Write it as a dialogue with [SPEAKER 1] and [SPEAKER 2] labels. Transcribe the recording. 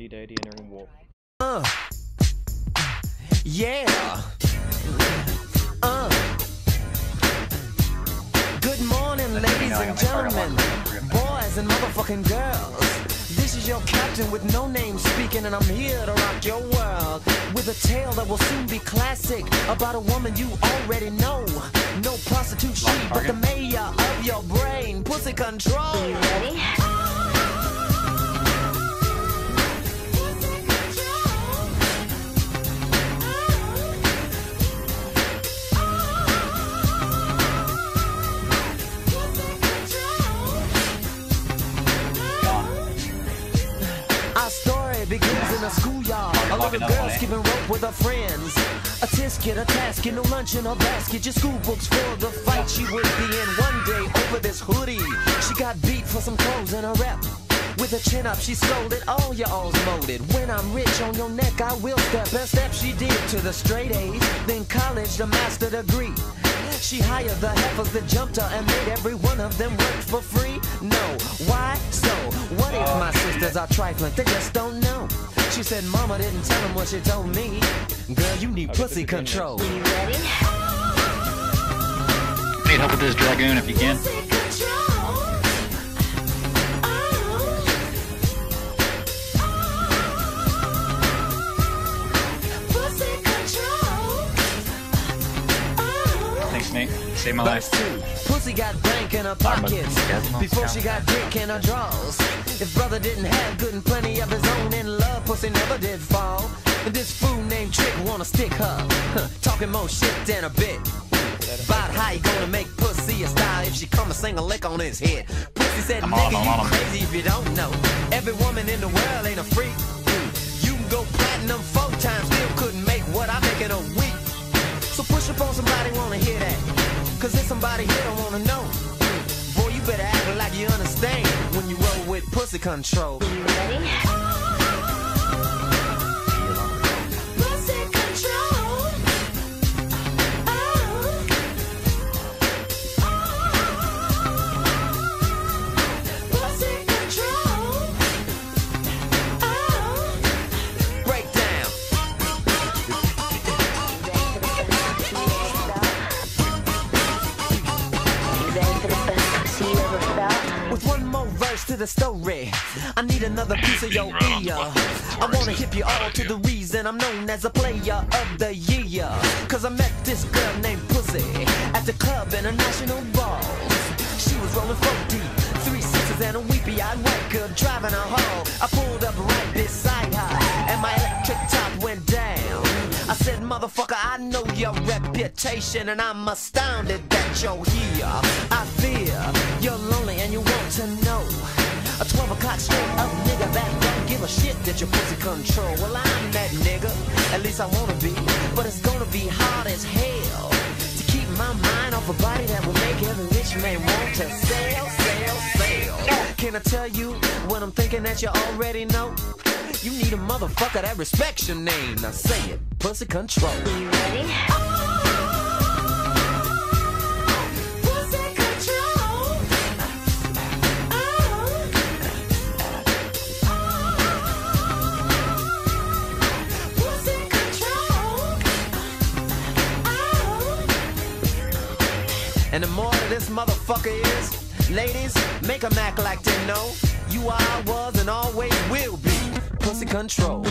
[SPEAKER 1] D-Daddy entering warp.
[SPEAKER 2] Yeah. Good morning, ladies and gentlemen, boys and motherfucking girls. This is your captain with no name speaking, and I'm here to rock your world with a tale that will soon be classic about a woman you already know. No prostitute she, but the mayor of your brain. Pussy control.
[SPEAKER 3] You ready?
[SPEAKER 2] Our story begins in a schoolyard. A little girl skipping rope with her friends. A tisket, a tasket, no lunch in her basket. Your school books for the fight she would be in. One day over this hoodie, she got beat for some clothes in her rep. With her chin up, she scolded, all your all's molded. When I'm rich on your neck, I will step. Best step she did to the straight A's. Then college, the master degree. She hired the heifers that jumped her and made every one of them work for free. No, why? So, what if my sisters are trifling? They just don't know. She said mama didn't tell them what she told me. Girl, you need pussy control.
[SPEAKER 3] You ready?
[SPEAKER 4] Need help with this dragoon if you can. Thanks, Nate. Saved my life.
[SPEAKER 2] Pussy got bank in her pockets before she got dick in her drawers. If brother didn't have good and plenty of his own in love, pussy never did fall. And this fool named Trick wanna stick her, talking more shit than a bit. About how you gonna make pussy a style if she come and sing a lick on his head. Pussy said, nigga, you crazy if you don't know. Every woman in the world ain't a freak. You can go platinum 4 times, still couldn't make what I make in a week. So push up on somebody, wanna hear that. Cause there's somebody here don't wanna know. Boy, you better act like you understand when you roll with pussy control.
[SPEAKER 3] You ready? Pussy control. Pussy control.
[SPEAKER 2] Breakdown. With one more verse to the story, I need another piece of your ear. I wanna hip you all to the reason I'm known as a player of the year. Cause I met this girl named Pussy at the club in a national ball. She was rolling 4 deep, 3 sixes and a weepy-eyed white girl driving her home. I pulled up right beside her and my electric top went down. I said, motherfucker, I know your reputation and I'm astounded that you're here. I fear you're lonely and you want to know a 12 o'clock straight up nigga that don't give a shit that your pussy control. Well, I'm that nigga, at least I wanna be, but it's gonna be hard as hell to keep my mind off a body that will make every rich man want to sell. Can I tell you what I'm thinking that you already know? You need a motherfucker that respects your name. Now say it, pussy control.
[SPEAKER 3] You ready? Pussy control. Pussy control.
[SPEAKER 2] And the more of this motherfucker is, ladies, make them act like they know you are, was, and always will be pussy control.